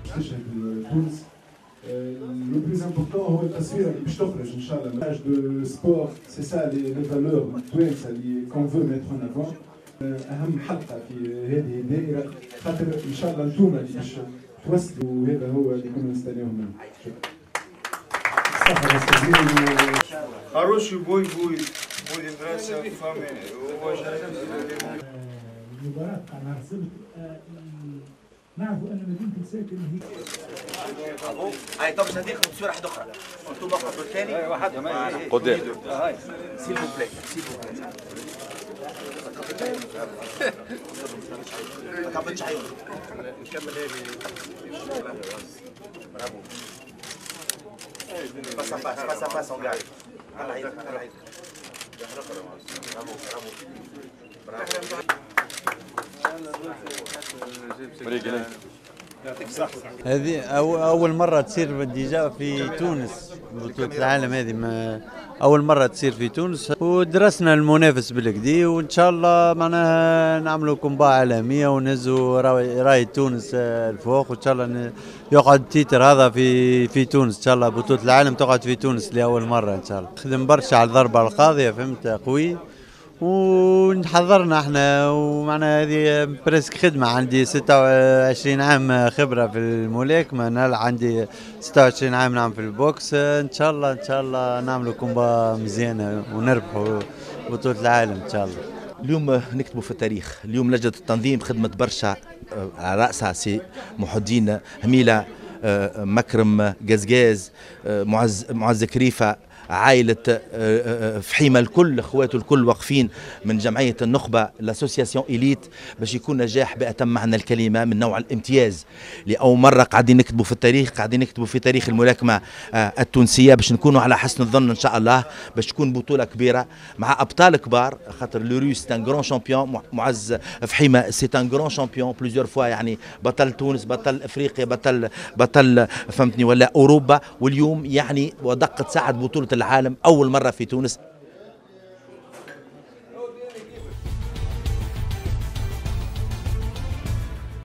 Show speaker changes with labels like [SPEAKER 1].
[SPEAKER 1] باش تشهد تونس. لو بلوز امبورتون هو التصويره اللي باش تخرج ان شاء الله. دو سبور سي سا لي فالور التوانسه اللي كون فو ميتر اون افون. اهم حلقه في هذه الدائره خاطر ان شاء الله انتوما اللي باش توصلوا، وهذا هو اللي كنا نستناوه منكم.
[SPEAKER 2] Хороший бой будет, будем драться фами.
[SPEAKER 3] المباراة بتاع نهار السبت نعرفوا ان مدينة الساكن هي
[SPEAKER 4] هاي طب صديقي تصوير واحدة أخرى. أنتم خطوا الثاني
[SPEAKER 5] واحدة
[SPEAKER 4] قدام. سيل فو بلاي سيل فو بلاي. ما تعبتش عيوني. نكمل هذه. برافو. بس بس بس on gagne. على عيدك على عيدك. برافو برافو.
[SPEAKER 6] هذه أول مرة تصير ديجا في تونس، بطولة العالم هذه أول مرة تصير في تونس، ودرسنا المنافس بالكدي، وإن شاء الله معناها نعملوا كومبا عالمية ونهزوا راية تونس الفوق، وإن شاء الله يقعد التيتر هذا في تونس إن شاء الله. بطولة العالم تقعد في تونس لأول مرة إن شاء الله. خدم برشا على الضربة القاضية، فهمت قوي، ونحضرنا احنا، ومعنا هذه بريسك خدمة. عندي 26 عام خبرة في الملاكمة، عندي 26 عام نعم في البوكس. ان شاء الله ان شاء الله نعملوا كومبا مزيانة ونربحوا بطولة العالم ان شاء الله.
[SPEAKER 4] اليوم نكتبوا في التاريخ. اليوم لجنة التنظيم خدمت برشا، على رأسها سي محي الدين هميلة، مكرم قزقاز، معز كريفة، عائلة فحيمة، الكل اخواته الكل واقفين من جمعية النخبة لاسوسياسيون إليت باش يكون نجاح بأتم معنى الكلمة من نوع الامتياز. لأول مرة قاعدين نكتبوا في التاريخ، قاعدين نكتبوا في تاريخ الملاكمة التونسية، باش نكونوا على حسن الظن إن شاء الله، باش تكون بطولة كبيرة مع أبطال كبار. خاطر لوروس سي ان غران شامبيون، معز فحيمة سي ان غران شامبيون بليزيور فوا، يعني بطل تونس، بطل افريقيا، بطل فهمتني ولا اوروبا، واليوم يعني ودقة ساعة بطولة العالم أول مرة في تونس.